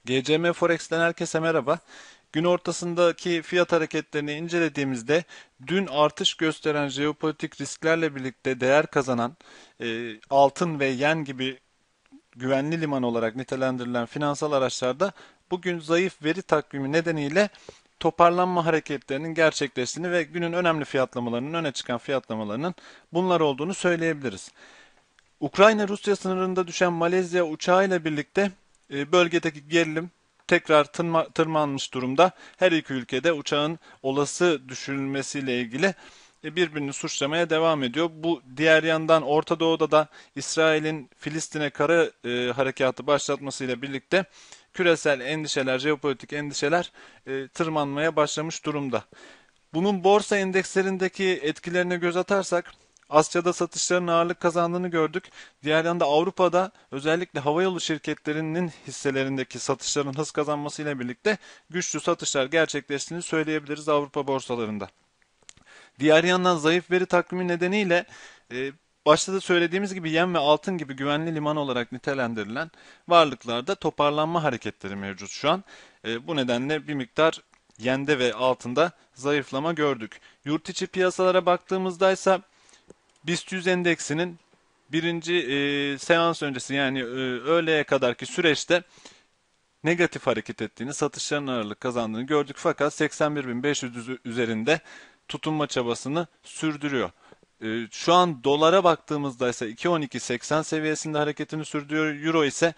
GCM Forex'ten herkese merhaba. Gün ortasındaki fiyat hareketlerini incelediğimizde dün artış gösteren jeopolitik risklerle birlikte değer kazanan altın ve yen gibi güvenli liman olarak nitelendirilen finansal araçlarda bugün zayıf veri takvimi nedeniyle toparlanma hareketlerinin gerçekleştiğini ve günün önemli fiyatlamalarının öne çıkan fiyatlamalarının bunlar olduğunu söyleyebiliriz. Ukrayna-Rusya sınırında düşen Malezya uçağıyla birlikte bölgedeki gerilim tekrar tırmanmış durumda. Her iki ülkede uçağın olası düşürülmesiyle ilgili birbirini suçlamaya devam ediyor. Bu diğer yandan Orta Doğu'da da İsrail'in Filistin'e kara harekatı başlatmasıyla birlikte küresel endişeler, jeopolitik endişeler tırmanmaya başlamış durumda. Bunun borsa endekslerindeki etkilerine göz atarsak Asya'da satışların ağırlık kazandığını gördük. Diğer yanda Avrupa'da özellikle havayolu şirketlerinin hisselerindeki satışların hız kazanmasıyla birlikte güçlü satışlar gerçekleştiğini söyleyebiliriz Avrupa borsalarında. Diğer yandan zayıf veri takvimi nedeniyle başta da söylediğimiz gibi yen ve altın gibi güvenli liman olarak nitelendirilen varlıklarda toparlanma hareketleri mevcut şu an. Bu nedenle bir miktar yende ve altında zayıflama gördük. Yurt içi piyasalara baktığımızda ise BIST 100 endeksinin birinci seans öncesi yani öğleye kadarki süreçte negatif hareket ettiğini, satışların ağırlık kazandığını gördük fakat 81.500 üzerinde tutunma çabasını sürdürüyor. Şu an dolara baktığımızda ise 2.12.80 seviyesinde hareketini sürdürüyor. Euro ise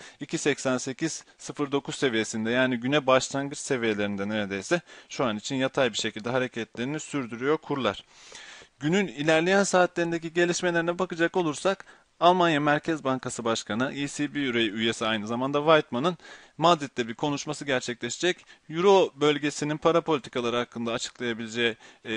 2.88.09 seviyesinde yani güne başlangıç seviyelerinde neredeyse şu an için yatay bir şekilde hareketlerini sürdürüyor kurlar. Günün ilerleyen saatlerindeki gelişmelerine bakacak olursak Almanya Merkez Bankası Başkanı, ECB üyesi aynı zamanda Whiteman'ın Madrid'de bir konuşması gerçekleşecek. Euro bölgesinin para politikaları hakkında açıklayabileceği,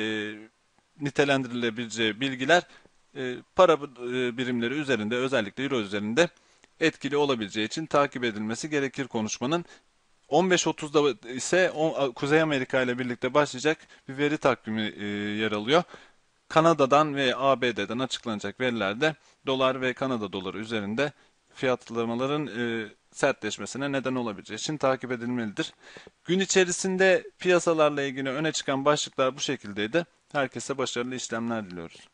nitelendirilebileceği bilgiler para birimleri üzerinde özellikle Euro üzerinde etkili olabileceği için takip edilmesi gerekir konuşmanın. 15.30'da ise Kuzey Amerika ile birlikte başlayacak bir veri takvimi yer alıyor. Kanada'dan ve ABD'den açıklanacak verilerde dolar ve Kanada doları üzerinde fiyatlamaların sertleşmesine neden olabileceği için takip edilmelidir. Gün içerisinde piyasalarla ilgili öne çıkan başlıklar bu şekildeydi. Herkese başarılı işlemler diliyoruz.